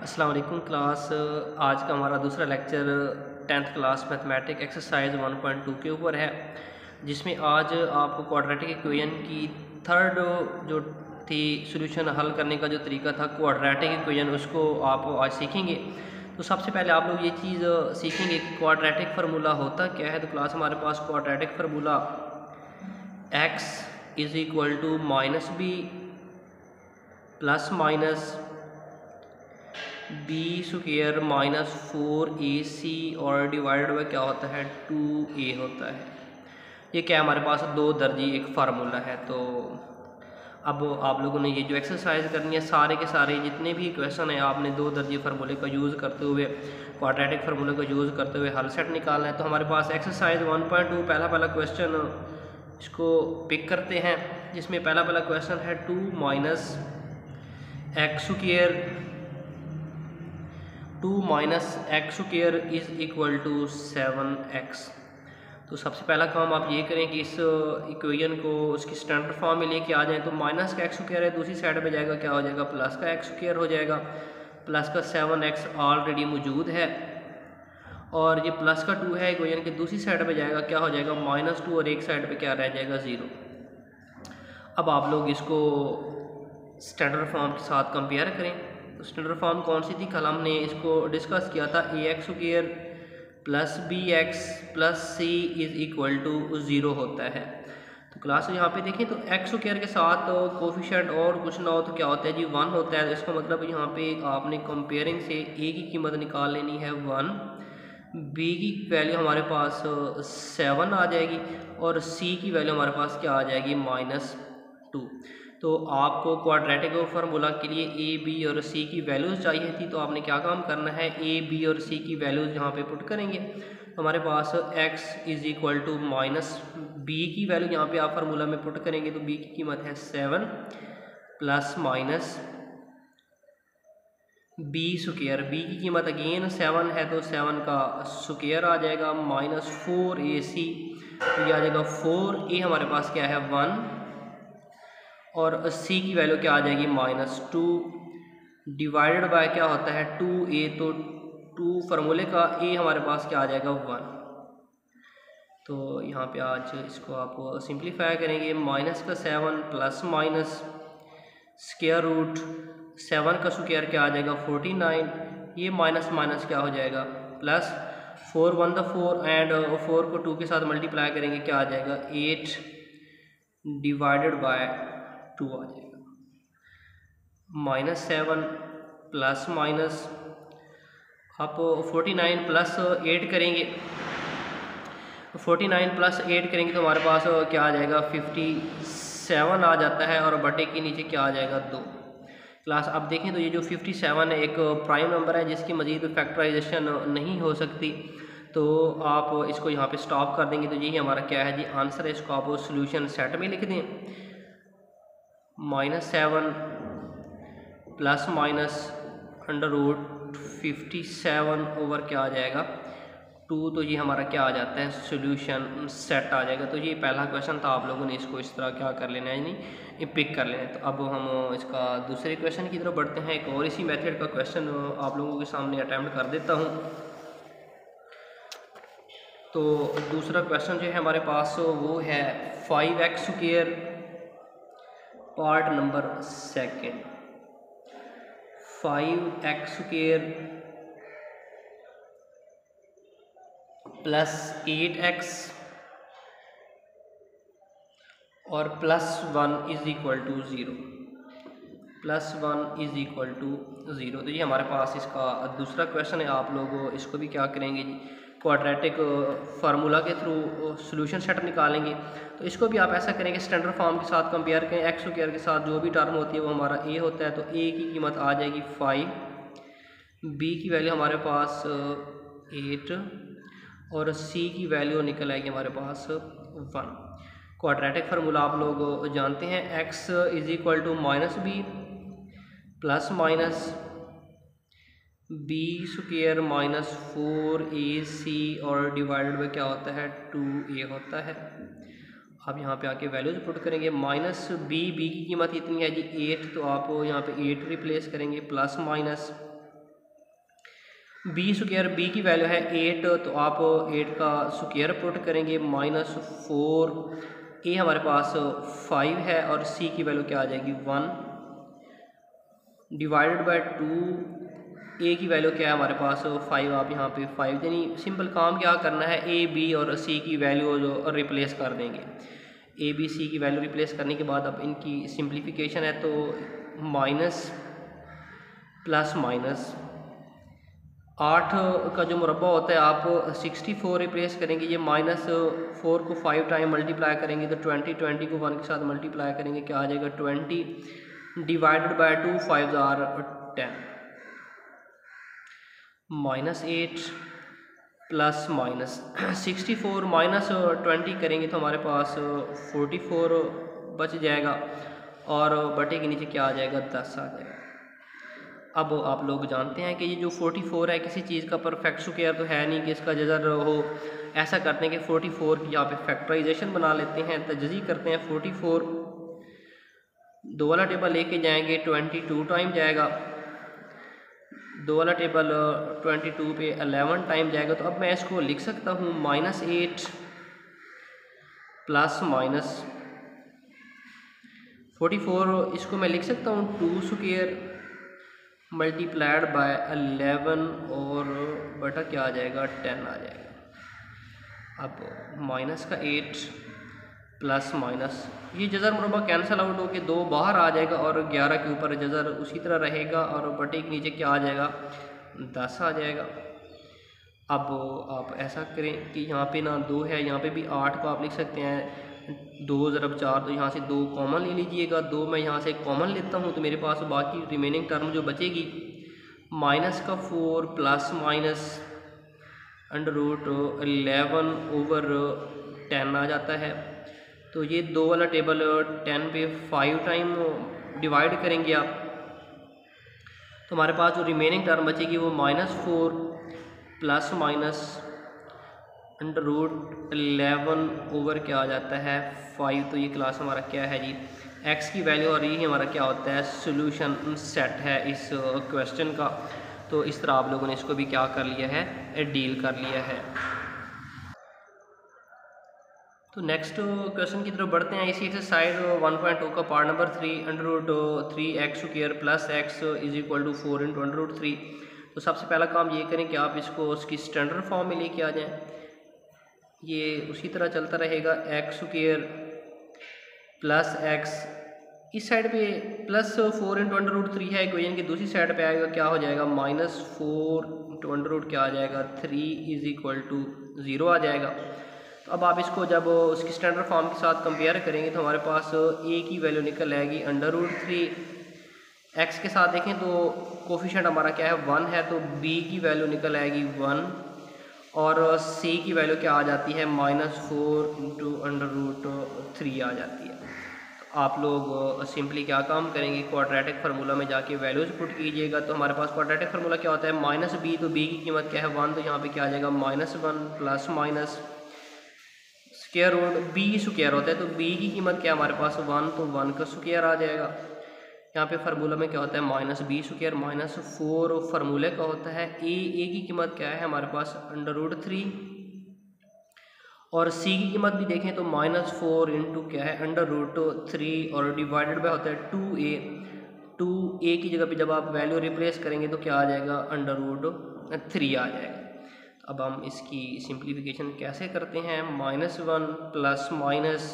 अस्सलाम वालेकुम क्लास। आज का हमारा दूसरा lecture 10th class mathematic exercise 1.2 के ऊपर है, जिसमें आज आपको क्वाड्रेटिक इक्वेशन की थर्ड जो थी सॉल्यूशन हल करने का जो तरीका था क्वाड्रेटिक इक्वेशन, उसको आप आज सीखेंगे। तो सबसे पहले आप लोग ये चीज़ सीखेंगे कि क्वाड्रेटिक फार्मूला होता क्या है। तो क्लास हमारे पास quadratic formula x is equal to minus B plus minus B square minus 4ac और डिवाइडेड बाय क्या होता है 2a होता है। ये क्या है, हमारे पास दो दर्जी एक फार्मूला है। तो अब आप लोगों ने ये जो एक्सरसाइज करनी है, सारे के सारे जितने भी क्वेश्चन हैं आपने दो दर्जी फार्मूले का यूज़ करते हुए, क्वाड्रेटिक फार्मूले का यूज़ करते हुए हल सेट निकालना है। तो हमारे पास एक्सरसाइज 1.2 पहला क्वेश्चन इसको पिक करते हैं, जिसमें पहला क्वेश्चन है 2 minus X square is equal to 7x। तो सबसे पहला काम आप ये करें कि इस इक्वेशन को उसकी स्टैंडर्ड फॉर्म में लेके आ जाएं। तो माइनस का एक्स स्क्वायर है, दूसरी साइड पे जाएगा क्या हो जाएगा, प्लस का एक्स स्क्वायर हो जाएगा। प्लस का 7x ऑलरेडी मौजूद है और ये प्लस का 2 है, इक्वेशन की दूसरी साइड पे जाएगा क्या हो जाएगा -2 और एक साइड पे क्या रह जाएगा 0। अब आप लोग इसको स्टैंडर्ड फॉर्म के साथ कंपेयर करें। तो स्टैंडर्ड फॉर्म कौन सी थी, कल हमने इसको डिस्कस किया था ax square plus bx plus c is equal to 0 होता है। तो क्लास यहाँ पे देखें तो एक्स स्क्वायर के साथ कोफिशिएंट और कुछ ना हो तो क्या होता है जी 1 होता है। तो इसका मतलब यहाँ पे आपने कंपेयरिंग से a की कीमत निकाल लेनी है 1, b की वैल्यू हमारे पास 7 आ जाएगी और c की वैल्यू हमारे पास क्या आ जाएगी -2। तो आपको क्वाड्रेटिक फार्मूला के लिए ए बी और सी की वैल्यूज़ चाहिए थी। तो आपने क्या काम करना है, ए बी और सी की वैल्यूज़ यहाँ पे पुट करेंगे। तो हमारे पास x is equal to minus B की वैल्यू यहाँ पे आप फार्मूला में पुट करेंगे। तो b की कीमत है 7 plus minus B square, B की कीमत अगेन 7 है तो 7 का स्क्वायर आ जाएगा -4ac। तो ये आ जाएगा 4a हमारे पास क्या है 1 और c की वैल्यू क्या आ जाएगी -2 डिवाइडेड बाय क्या होता है 2a। तो 2 फार्मूले का a हमारे पास क्या आ जाएगा 1। तो यहाँ पे आज इसको आप सिंप्लीफाई करेंगे। माइनस का 7 प्लस माइनस स्क्वायर रूट 7 का स्क्वायर क्या आ जाएगा 49, ये माइनस माइनस क्या हो जाएगा प्लस 4 1 द 4 एंड 4 को 2 के साथ मल्टीप्लाई करेंगे क्या आ जाएगा 8 डिवाइडेड बाय 2 आ जाएगा। -7 प्लस माइनस आप 49 प्लस 8 करेंगे, 49 प्लस 8 करेंगे तो हमारे पास क्या आ जाएगा 57 आ जाता है और बटे के नीचे क्या आ जाएगा 2। क्लास अब देखें तो ये जो 57 है एक प्राइम नंबर है जिसकी मज़ीद फैक्टराइजेशन नहीं हो सकती। तो आप इसको यहाँ पे स्टॉप कर देंगे। तो यही हमारा क्या है जी आंसर है। इसको आप सोल्यूशन सेट में लिख दें। -7 प्लस माइनस √57 ओवर क्या आ जाएगा 2। तो ये हमारा क्या आ जाता है सॉल्यूशन सेट आ जाएगा। तो ये पहला क्वेश्चन था, आप लोगों ने इसको इस तरह क्या कर लेना है यानी ये पिक कर लेना है। तो अब हम इसका दूसरे क्वेश्चन की तरफ बढ़ते हैं। एक और इसी मेथड का क्वेश्चन आप लोगों के सामने अटैम्प्ट कर देता हूँ। तो दूसरा क्वेश्चन जो है हमारे पास वो है 5x square part number second. 5x square plus 8x और +1 is equal to 0, +1 is equal to 0। तो ये हमारे पास इसका दूसरा क्वेश्चन है। आप लोग इसको भी क्या करेंगे जी क्वाड्रेटिक फार्मूला के थ्रू सॉल्यूशन सेट निकालेंगे। तो इसको भी आप ऐसा करेंगे स्टैंडर्ड फॉर्म के साथ कंपेयर करें। एक्स स्क्वायर के साथ जो भी टर्म होती है वो हमारा a होता है। तो a की कीमत आ जाएगी 5, b की वैल्यू हमारे पास 8 और c की वैल्यू निकल आएगी हमारे पास 1। क्वाड्रेटिक फार्मूला आप लोग जानते हैं, x is equal to -b plus minus B square -4ac और डिवाइडेड बाय क्या होता है 2a होता है। आप यहाँ पे आके वैल्यूज पुट करेंगे। -b की कीमत इतनी है जी 8, तो आप यहाँ पे 8 रिप्लेस करेंगे plus minus B square, B की वैल्यू है 8, तो आप 8 का स्क्वायर पुट करेंगे -4, ए हमारे पास 5 है और सी की वैल्यू क्या आ जाएगी 1 डिवाइडेड बाय 2, ए की वैल्यू क्या है हमारे पास 5, आप यहाँ पे 5 यानी सिंपल काम क्या करना है, ए बी और सी की वैल्यू जो रिप्लेस कर देंगे। ए बी सी की वैल्यू रिप्लेस करने के बाद अब इनकी सिंप्लीफिकेशन है, तो माइनस प्लस माइनस 8 का जो मुरब्बा होता है आप 64 रिप्लेस करेंगे, ये -4 को 5 टाइम मल्टीप्लाई करेंगे तो 20 को 1 के साथ मल्टीप्लाई करेंगे, क्या आ जाएगा 20 divided by 2, 5 or 10, -8 plus minus 64 -20 करेंगे तो हमारे पास 44 बच जाएगा और बटे के नीचे क्या आ जाएगा 10 आ जाएगा। अब आप लोग जानते हैं कि ये जो 44 है किसी चीज़ का परफेक्ट स्क्वायर तो है नहीं कि इसका जज़र हो। ऐसा करते हैं कि 44 की यहाँ पे फैक्टराइजेशन बना लेते हैं, तजज़ी करते हैं। 44 दो वाला टेबल लेके जाएंगे 22 टाइम जाएगा, दो वाला टेबल 22 पे 11 टाइम जाएगा। तो अब मैं इसको लिख सकता हूँ -8 प्लस माइनस 44, इसको मैं लिख सकता हूँ 2 स्क्वायर मल्टीप्लाइड बाय 11 और बटा क्या आ जाएगा 10 आ जाएगा। अब माइनस का 8 प्लस माइनस, ये जज़र मुरब्बा कैंसिल आउट हो के 2 बाहर आ जाएगा और 11 के ऊपर जज़र उसी तरह रहेगा और बटे के नीचे क्या आ जाएगा 10 आ जाएगा। अब आप ऐसा करें कि यहाँ पे ना 2 है, यहाँ पे भी 8 को आप लिख सकते हैं 2 ज़रब 4, तो यहाँ से 2 कॉमन ले लीजिएगा। 2 मैं यहाँ से कॉमन लेता हूँ तो मेरे पास बाकी रिमेनिंग टर्म जो बचेगी माइनस का 4 प्लस माइनस √11 ओवर 10 आ जाता है। तो ये 2 वाला टेबल 10 पे 5 टाइम डिवाइड करेंगे आप, तो हमारे पास जो रिमेनिंग टर्म बचेगी वो -4 प्लस माइनस √11 ओवर क्या आ जाता है 5। तो ये क्लास हमारा क्या है जी, x की वैल्यू, और यही हमारा क्या होता है सोल्यूशन सेट है इस क्वेश्चन का। तो इस तरह आप लोगों ने इसको भी क्या कर लिया है, डील कर लिया है। तो नेक्स्ट क्वेश्चन की तरफ बढ़ते हैं। इसी एक्सरसाइज 1.2 का part number 3 √3x² plus x is equal to 4 × √3। तो सबसे पहला काम ये करें कि आप इसको उसकी स्टैंडर्ड फॉर्म में लेके आ जाएं। ये उसी तरह चलता रहेगा, x² प्लस x, इस साइड पे प्लस 4 × √3 है, इक्वेशन की दूसरी साइड पे आएगा, क्या हो जाएगा -4 × क्या आ जाएगा 3 इज इक्वल टू 0 आ जाएगा। तो अब आप इसको जब उसकी स्टैंडर्ड फॉर्म के साथ कंपेयर करेंगे तो हमारे पास a की वैल्यू निकल आएगी √3, x के साथ देखें तो कोफिशिएंट हमारा क्या है 1 है, तो b की वैल्यू निकल आएगी 1 और c की वैल्यू क्या आ जाती है -4 × √3 आ जाती है। तो आप लोग सिंपली क्या काम करेंगे, क्वाड्रेटिक फार्मूला में जाके वैल्यूज पुट कीजिएगा। तो हमारे पास क्वाड्रेटिक फार्मूला क्या होता है -b, तो b की कीमत क्या है 1, तो यहाँ पे क्या आ जाएगा -1 plus minus square root b square होता है, तो b की कीमत क्या है हमारे पास 1, तो 1 का स्क्वायर आ जाएगा। यहाँ पे फार्मूला में क्या होता है -b² -4 फार्मूले का होता है। a की कीमत क्या है हमारे पास √3 और c की कीमत भी देखें तो -4 × क्या है √3 और डिवाइडेड बाय होता है 2a। 2a की जगह पे जब आप वैल्यू रिप्लेस करेंगे तो क्या आ जाएगा √3 आ जाएगा। तो अब हम इसकी सिंप्लीफिकेशन कैसे करते हैं, -1 प्लस माइनस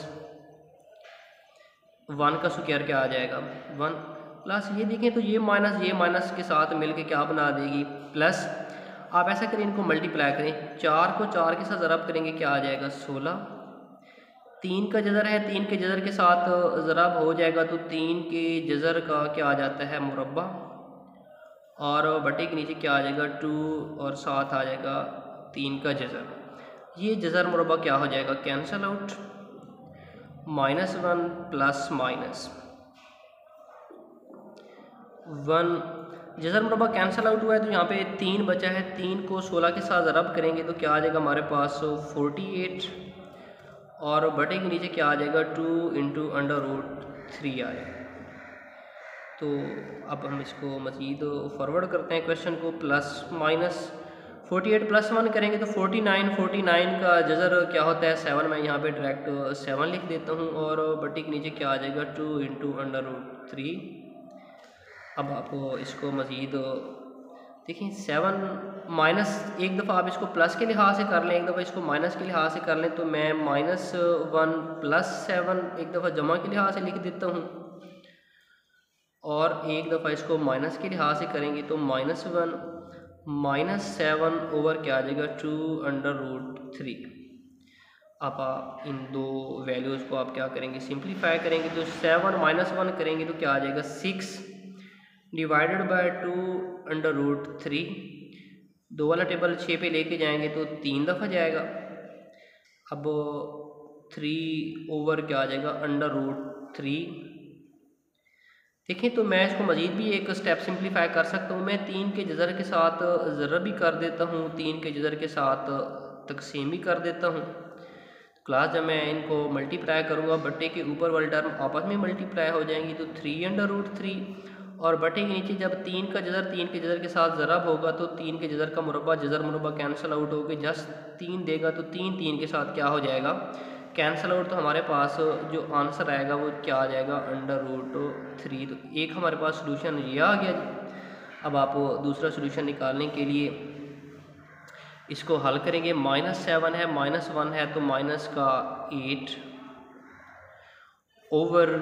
1 का स्क्वायर क्या आ जाएगा 1 प्लस, ये देखें तो ये माइनस के साथ मिलके क्या बना देगी प्लस। आप ऐसा करें, इनको मल्टीप्लाई करें, 4 को 4 के साथ ज़रब करेंगे क्या आ जाएगा 16। 3 का जज़र है, 3 के जज़र के साथ ज़रब हो जाएगा तो 3 के जज़र का क्या आ जाता है मुरब्बा और बटे के नीचे क्या आ जाएगा 2 और साथ आ जाएगा 3 का जज़र। ये जज़र मुरब्बा क्या हो जाएगा कैंसल आउट, -1 प्लस माइनस 1, जज़र मुरब्बा कैंसिल आउट हुआ है तो यहाँ पे 3 बचा है, 3 को 16 के साथ ज़रब करेंगे तो क्या आ जाएगा हमारे पास 48 और बटे के नीचे क्या आ जाएगा 2 × √3 आ जाएगा। तो अब हम इसको मज़ीद फॉरवर्ड करते हैं क्वेश्चन को। प्लस माइनस 48 प्लस 1 करेंगे तो 49 का जज़र क्या होता है 7। मैं यहाँ पे डायरेक्ट 7 लिख देता हूँ और बट्टी के नीचे क्या आ जाएगा 2 इंटू √3। अब आप इसको मज़ीद देखिए 7 माइनस, एक दफ़ा आप इसको प्लस के लिहाज से कर लें, एक दफ़ा इसको माइनस के लिहाज से कर लें। तो मैं -1 प्लस 7 एक दफ़ा जमा के लिहाज से लिख देता हूँ और एक दफ़ा इसको माइनस के लिहाज से करेंगे तो -1 -7 ओवर क्या आ जाएगा 2 √3। अब आप इन दो वैल्यूज़ को आप क्या करेंगे सिंप्लीफाई करेंगे। तो 7 -1 करेंगे तो क्या आ जाएगा 6 डिवाइडेड बाय 2 √3। दो वाला टेबल 6 पे लेके जाएंगे तो 3 दफ़ा जाएगा। अब 3 ओवर क्या आ जाएगा √3। देखें तो मैं इसको मज़ीद भी एक स्टेप सिंप्लीफाई कर सकता हूँ। मैं 3 के जज़र के साथ ज़रब भी कर देता हूँ, 3 के जज़र के साथ तकसीम भी कर देता हूँ। क्लास जब मैं इनको मल्टीप्लाई करूँगा बट्टे के ऊपर वाली टर्म आपस में मल्टीप्लाई हो जाएंगी तो 3 √3 और बटे के नीचे जब 3 का जज़र 3 के जज़र के साथ ज़रब होगा तो 3 के जज़र का मुरब्बा जज़र मुरब्बा कैंसिल आउट होकर जस्ट 3 देगा तो 3 के साथ क्या हो जाएगा कैंसिल आउट। तो हमारे पास जो आंसर आएगा वो क्या आ जाएगा √3। तो एक हमारे पास सोल्यूशन ये आ गया जी। अब आप दूसरा सोल्यूशन निकालने के लिए इसको हल करेंगे। -7 है -1 है तो माइनस का 8 ओवर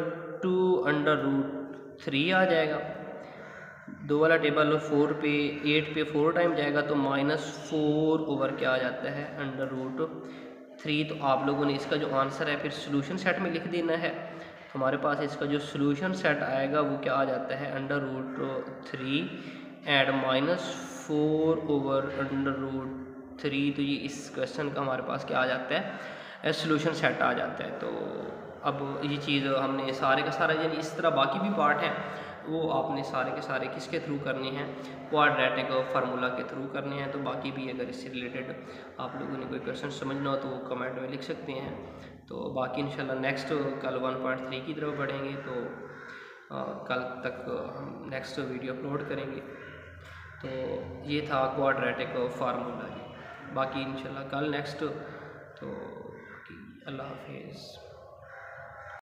2 √3 आ जाएगा। दो वाला टेबल 4 पे 8 पे 4 टाइम जाएगा तो -4 ओवर क्या आ जाता है √3। तो आप लोगों ने इसका जो आंसर है फिर सोल्यूशन सेट में लिख देना है। हमारे पास इसका जो सोल्यूशन सेट आएगा वो क्या आ जाता है √3 एंड -4 ओवर √3। तो ये इस क्वेश्चन का हमारे पास क्या आ जाता है सोल्यूशन सेट आ जाता है। तो अब ये चीज़ हमने सारे का सारा यानी इस तरह बाकी भी पार्ट हैं वो आपने सारे के सारे किसके थ्रू करने हैं क्वाड्रेटिक फार्मूला के थ्रू करने हैं। तो बाकी भी अगर इससे रिलेटेड आप लोगों ने कोई क्वेश्चन समझना हो तो वो कमेंट में लिख सकते हैं। तो बाकी इंशाल्लाह नेक्स्ट कल 1.3 की तरफ बढ़ेंगे तो कल तक हम नेक्स्ट वीडियो अपलोड करेंगे। तो ये था क्वाड्रेटिक फार्मूला जी। बाकी इंशाल्लाह कल नेक्स्ट। तो अल्लाह हाफिज़।